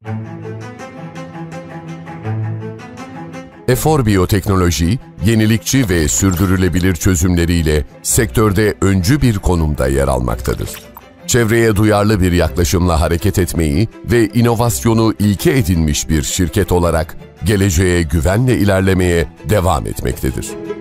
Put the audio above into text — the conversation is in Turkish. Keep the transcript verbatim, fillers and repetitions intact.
Efor Biyoteknoloji, yenilikçi ve sürdürülebilir çözümleriyle sektörde öncü bir konumda yer almaktadır. Çevreye duyarlı bir yaklaşımla hareket etmeyi ve inovasyonu ilke edinmiş bir şirket olarak geleceğe güvenle ilerlemeye devam etmektedir.